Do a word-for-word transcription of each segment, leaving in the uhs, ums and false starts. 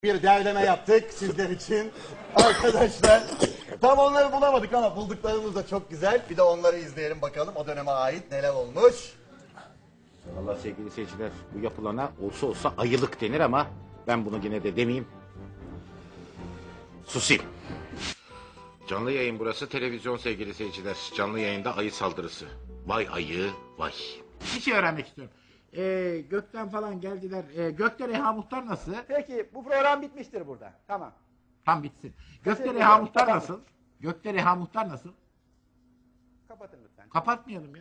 bir derleme yaptık sizler için. Arkadaşlar tam onları bulamadık ama bulduklarımız da çok güzel. Bir de onları izleyelim bakalım o döneme ait neler olmuş. Vallahi sevgili seyirciler, bu yapılana olsa olsa ayılık denir ama ben bunu yine de demeyeyim. Susayım. Canlı yayın burası, televizyon sevgili seyirciler. Canlı yayında ayı saldırısı. Vay ayı, vay. Bir şey öğrenmek istiyorum. Ee, gökten falan geldiler. Ee, Gökte Reha Muhtar nasıl? Peki bu program bitmiştir burada. Tamam. Tam bitsin. Gökte Teşekkür Reha ederim. Muhtar Tamam. nasıl? Gökte Reha Muhtar nasıl? Kapatın lütfen. Kapatmayalım ya.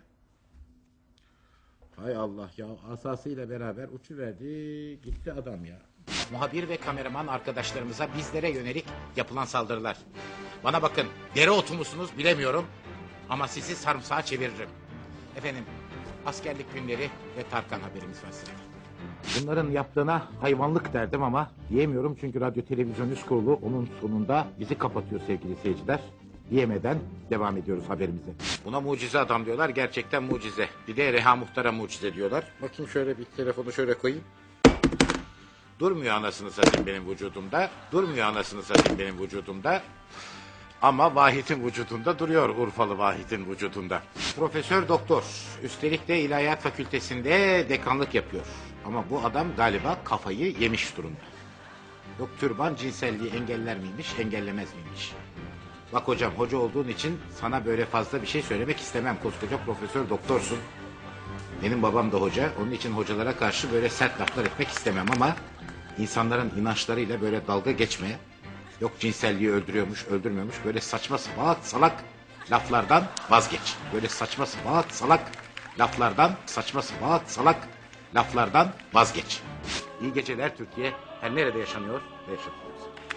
Hay Allah ya, asasıyla beraber uçuverdi gitti adam ya. Muhabir ve kameraman arkadaşlarımıza bizlere yönelik yapılan saldırılar. Bana bakın, dereotu musunuz bilemiyorum ama sizi sarımsağa çeviririm. Efendim, askerlik günleri ve Tarkan haberimiz var size. Bunların yaptığına hayvanlık derdim ama diyemiyorum çünkü Radyo Televizyon Üst Kurulu onun sonunda bizi kapatıyor sevgili seyirciler. Diyemeden devam ediyoruz haberimize. Buna mucize adam diyorlar, gerçekten mucize. Bir de Reha Muhtar'a mucize diyorlar. Bakayım şöyle bir telefonu şöyle koyayım. Durmuyor anasını satayım benim vücudumda. Durmuyor anasını satayım benim vücudumda. Ama Vahit'in vücudunda duruyor, Urfalı Vahit'in vücudunda. Profesör doktor, üstelik de İlahiyat Fakültesinde dekanlık yapıyor. Ama bu adam galiba kafayı yemiş durumda. Yok türban cinselliği engeller miymiş, engellemez miymiş? Bak hocam, hoca olduğun için sana böyle fazla bir şey söylemek istemem. Koskoca profesör doktorsun. Benim babam da hoca, onun için hocalara karşı böyle sert laflar etmek istemem ama insanların inançlarıyla böyle dalga geçme. Yok cinselliği öldürüyormuş, öldürmüyormuş. Böyle saçma salak salak laflardan vazgeç. Böyle saçma salak salak laflardan, saçma salak salak laflardan vazgeç. İyi geceler Türkiye. Her nerede yaşanıyor ve yaşatılıyor.